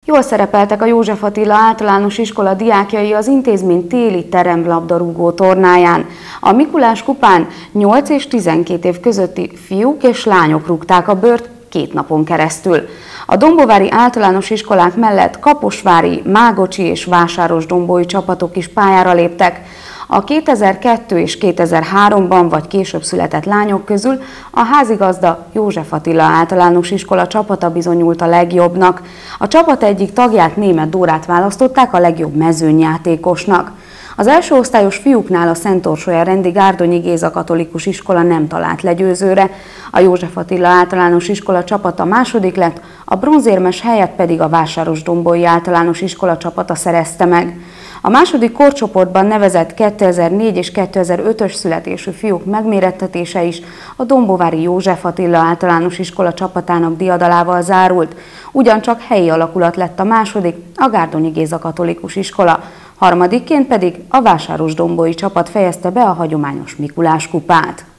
Jól szerepeltek a József Attila Általános Iskola diákjai az intézmény téli teremlabdarúgó tornáján. A Mikulás kupán 8 és 12 év közötti fiúk és lányok rúgták a bőrt 2 napon keresztül. A dombovári általános iskolák mellett kaposvári, mágocsi és vásárosdombói csapatok is pályára léptek. A 2002 és 2003-ban vagy később született lányok közül a házigazda József Attila Általános Iskola csapata bizonyult a legjobbnak. A csapat egyik tagját, Németh Dórát választották a legjobb mezőnyjátékosnak. Az első osztályos fiúknál a Szentorsolya-rendi Gárdonyi Géza Katolikus Iskola nem talált legyőzőre, a József Attila Általános Iskola csapata második lett, a bronzérmes helyet pedig a Vásárosdombói Általános Iskola csapata szerezte meg. A második korcsoportban nevezett 2004 és 2005-ös születésű fiúk megmérettetése is a dombovári József Attila Általános Iskola csapatának diadalával zárult. Ugyancsak helyi alakulat lett a második, a Gárdonyi Géza Katolikus Iskola. Harmadikként pedig a Vásárosdombói csapat fejezte be a hagyományos Mikulás kupát.